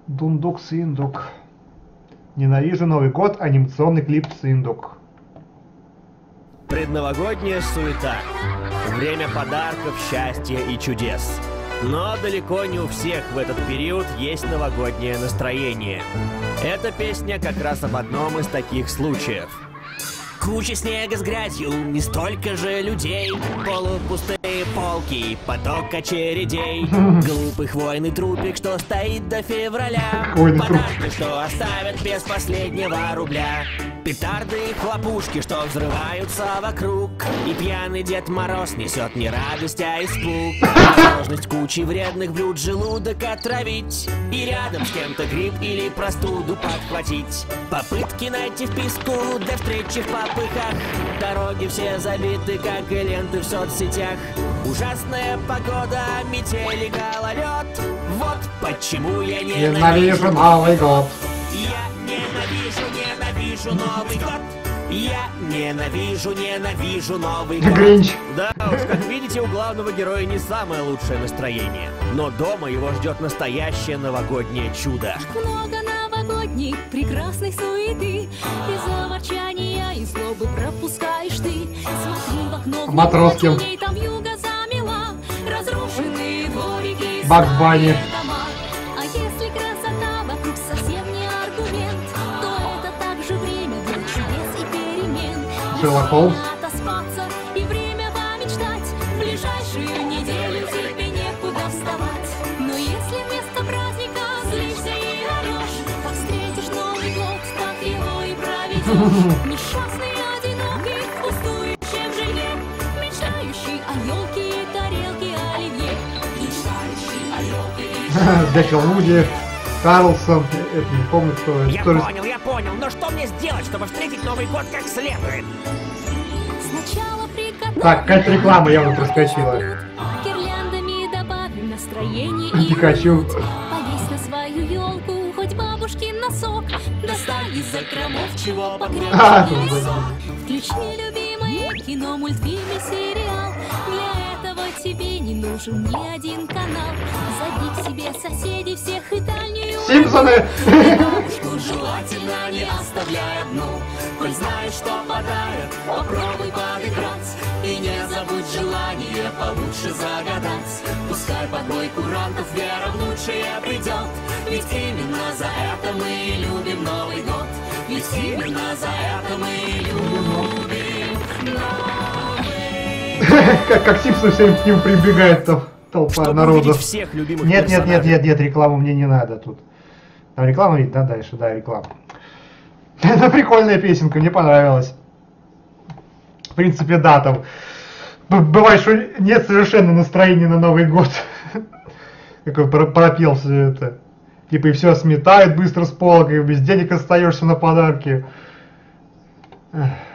Дундук Сындук. Ненавижу Новый год, анимационный клип Сындук. Предновогодняя суета. Время подарков, счастья и чудес. Но далеко не у всех в этот период есть новогоднее настроение. Эта песня как раз об одном из таких случаев. Куча снега с грязью, не столько же людей. Полупустые полки, поток очередей. Глупый хвойный трупик, что стоит до февраля. Подарки, что оставят без последнего рубля. Петарды и хлопушки, что взрываются вокруг. И пьяный Дед Мороз несет не радость, а испуг. Возможность кучи вредных блюд желудок отравить. И рядом с кем-то грипп или простуду подхватить. Попытки найти вписку для встречи в попыхах. Дороги все забиты, как и ленты в соцсетях. Ужасная погода, метели, гололед. Вот почему я ненавижу Новый год. Я ненавижу Новый год. Я ненавижу Новый год. Гринч. Да уж, как видите, у главного героя не самое лучшее настроение. Но дома его ждет настоящее новогоднее чудо. Много новогодних, прекрасных суеты. Из-за ворчания и злобы пропускаешь ты. Смотри в окно, Матроскин. там юга замела. Разрушенные дворики, Бакс Банни. дома. А если красота вокруг совсем не аргумент, то это также время для чудес и перемен. Шерлок Холмс. Отоспаться и время помечтать. В ближайшую неделю тебе некуда вставать. Но если вместо праздника злишься и орешь, как встретишь Новый год, так его и проведешь. Несчастный, одинокий, пустующий в жилье, мечтающий о елке и тарелке оливье. Мечтающий о елке и Дэшел Вуди, Карлсон, это не помню, кто это. Я понял, но что мне сделать, чтобы встретить Новый год как следует? Сначала приготовим. Так, какая-то реклама явно проскочила. Гирляндами добавим настроение и Пикачу. уют. Повесь на свою елку хоть бабушкин носок. Достань из закромов чего погребешь песок. Включи любимое кино, мультфильм и сериал. Для этого тебе не нужен ни один канал. Зови к себе соседей всех и дальнюю. Симпсоны. Бабушку желательно не оставляй одну. Коль знаешь, что подарок, попробуй подыграть. И не забудь желание получше загадать. Пускай под бой курантов вера в лучшее придет. Ведь именно за это мы и любим Новый год. Ведь именно за это мы и любим Новый год. Как Симпсоны все к ним прибегает толпа Чтобы народу. увидеть всех любимых Нет, персонажей. рекламу мне не надо тут. Там реклама ведь, да, дальше, да, реклама. Это прикольная песенка, мне понравилась. В принципе, да, там бывает, что нет совершенно настроения на Новый год. Как он пропел все это. Типа и все сметает быстро с полок, и без денег остаешься на подарки. Эх.